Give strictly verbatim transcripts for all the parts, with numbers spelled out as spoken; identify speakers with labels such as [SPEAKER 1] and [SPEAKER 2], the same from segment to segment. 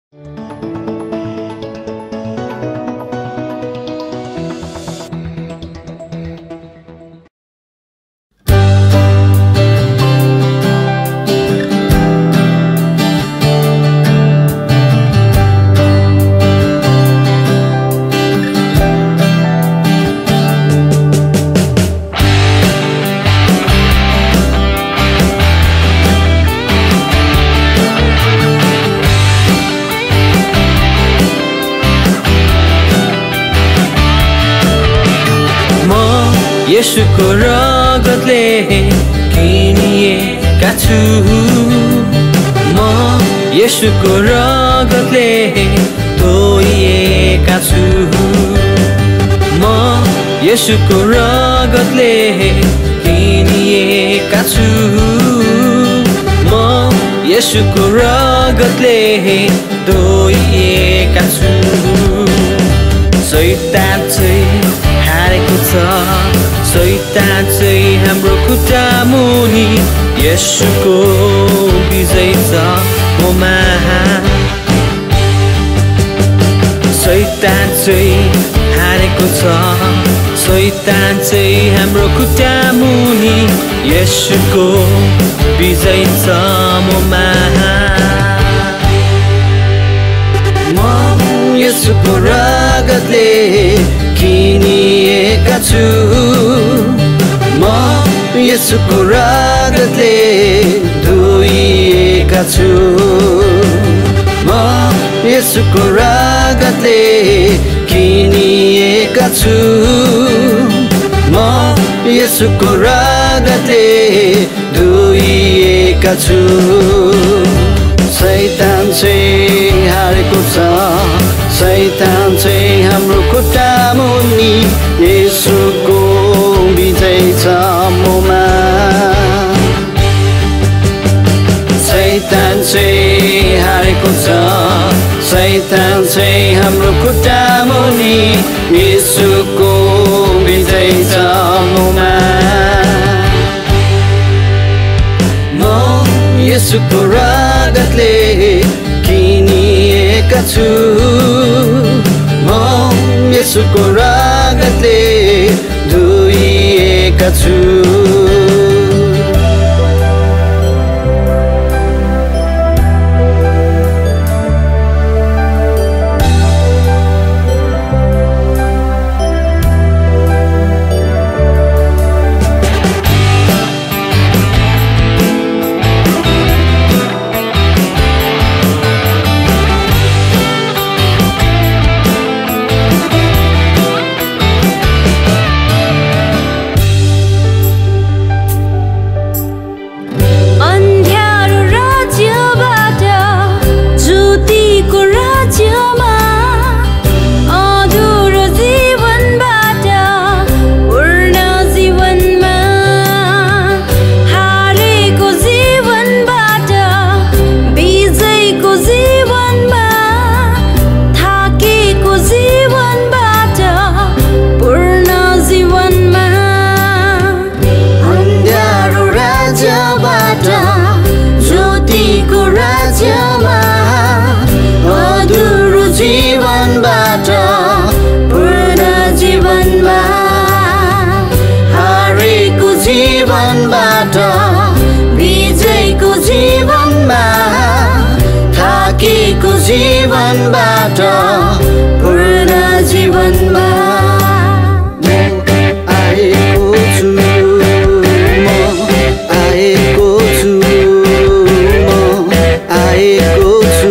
[SPEAKER 1] येशूको रगतले किनिएका छु म येशूको रगतले धोइएका छु म येशूको रगतले किनिएका छु म येशूको रगतले धोइएका छु शैतान चाहिँ हारेको छ शैतान चाहिँ हाम्रो खुट्टा मुनि येशूको विजय छ ममा शैतान चाहिँ हारेको छ शैतान चाहिँ हाम्रो खुट्टा मुनि येशूको विजय छ ममा म येशूको रगतले किनिएका छु म येशूको रगतले धोइएका छु म येशूको रगतले किनिएका छु म येशूको रगतले धोइएका छु शैतान चाहिँ हारेको छ शैतान चाहिँ हाम्रो खुट्टा मुनि येशूको विजय छ ममा शैतान चाहिँ हारेको छ शैतान चाहिँ हाम्रो खुट्टा मुनि येशूको विजय छ ममा म येशूको रगतले किनिएका छु म येशूको रगतले धोइएका छु जीवनबाट पूर्ण जीवनमा म आएको छु म आएको छु म आएको छु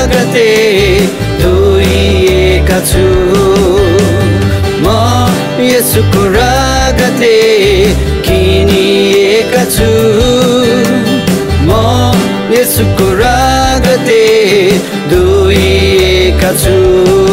[SPEAKER 1] रगतले धोइएका छु म येशूको रगतले किनिएका छु म येशूको रगतले धोइएका छु